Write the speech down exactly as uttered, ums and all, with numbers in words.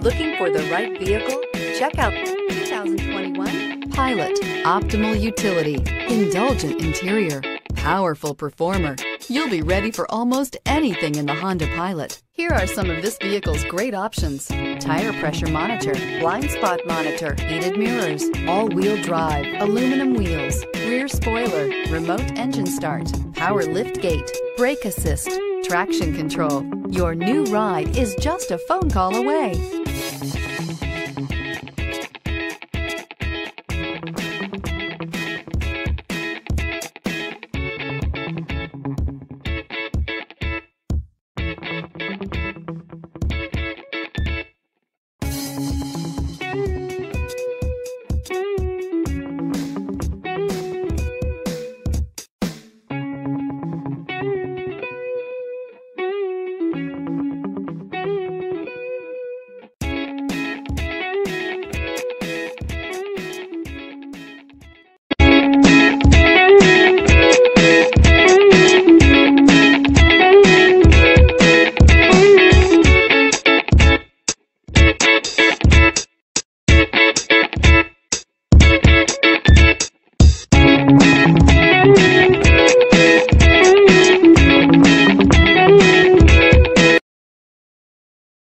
Looking for the right vehicle? Check out the twenty twenty-one Pilot. Optimal utility, indulgent interior, powerful performer. You'll be ready for almost anything in the Honda Pilot. Here are some of this vehicle's great options: tire pressure monitor, blind spot monitor, heated mirrors, all-wheel drive, aluminum wheels, rear spoiler, remote engine start, power lift gate, brake assist, traction control. Your new ride is just a phone call away.